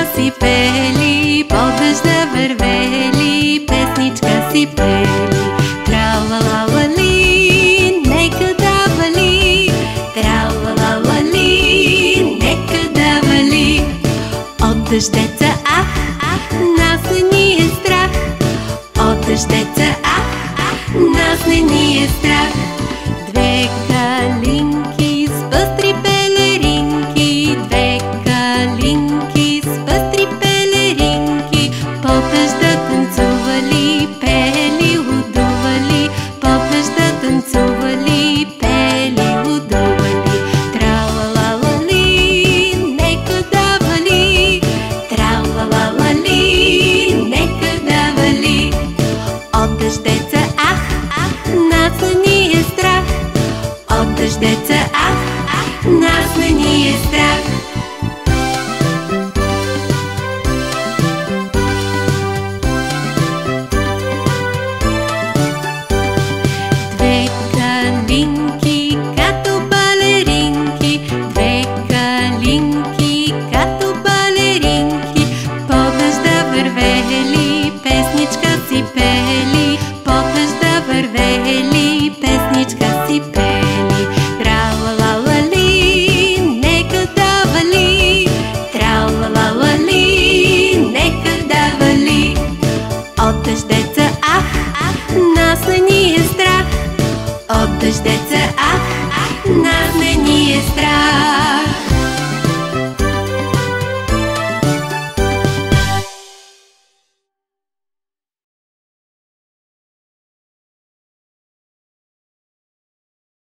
си пели, по дъжда вървели, песничка си пели. Тра-ла-ла-ла-ли, нека да вали, тра-ла-ла-ла-ли, нека да вали. От дъждеца, нас не ни е страх. От дъждеца, нас не ни е страх. Две калинки с пъстри пелеринки, две калинки с пъстри пелеринки, по дъжда танцували, пели, лудували, по дъжда танцували, пели, лудували. Тра-ла-ла-ла-ли, нека да вали, тра-ла-ла-ла-ли, нека да вали. От дъждеца, нас не ни е страх. От дъждеца, нас не ни е страх. Две калинки като балеринки, две калинки като балеринки, по дъжда вървели, песничка си пели, по дъжда вървели, песничка си пели. Тра-ла-ла-ла-ли, нека да вали, тра-ла-ла-ла-ли, нека да вали. От дъждеца, нас не ни е страх. От дъждеца,